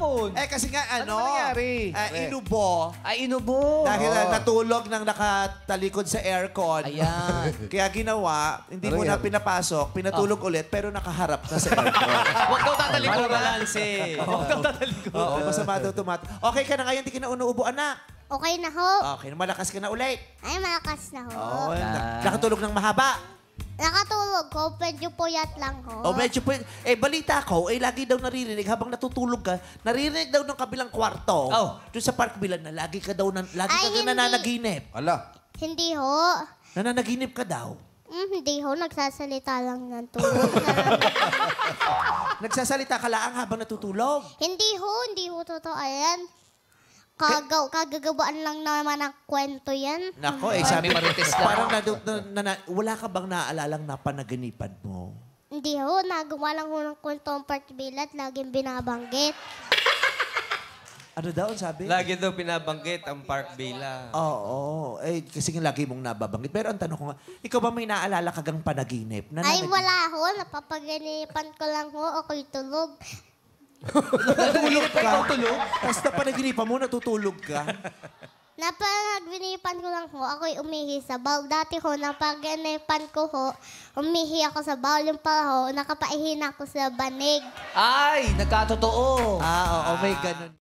yun? Kasi nga, Ano nangyari? inubo. Ay, inubo. Dahil natulog nang nakatalikod sa aircon. Ayan. Kaya ginawa, hindi mo na pinapasok, pinatulog ulit, pero nakaharap na sa aircon. Huwag daw tatalikuran. balanse. Huwag daw tatalikuran. Oo, masama daw Okay ka na ngayon, di ka na unuubo, anak. Okay na ho. Okay, malakas ka na ulit. Ay, malakas na ho. Oo, nakatulog ng mahaba. Nakatulog ko, medyo puyat lang ho. Medyo po. Balita ko, lagi daw naririnig habang natutulog ka, naririnig daw ng kabilang kwarto. Doon sa Park Villa na lagi ka hindi. nananaginip. Ala. Hindi ho. Nananaginip ka daw. Hindi ho, nagsasalita lang ng tulog. Nagsasalita ka lang habang natutulog. Hindi ho totoo yan. Kagagawaan lang naman ang kwento yan. Nako, sabi marites lang. parang wala ka bang naalalang napanaginipan mo? Hindi ho, nagawa lang ho ng kwento ang Park Villa at laging binabanggit. Ano daw ang sabi? Lagi daw pinabanggit ang Park Villa. Oo, kasi nga lagi mong nababanggit. Pero ang tanong ko nga, ikaw ba may naalala kagang panaginip? Ay, wala ho. Napapaginipan ko lang ho. Ako'y tulog. Natulog ka? Tapos napanaginipan mo, natutulog ka? Napaginipan ko lang ho. Ako'y umihi sa bowl. Dati ho, napaginipan ko ho. Umihi ako sa bowl. Yung pala ho, nakapaihin ako sa banig. Ay, nagkatotoo. Oo, may ganun.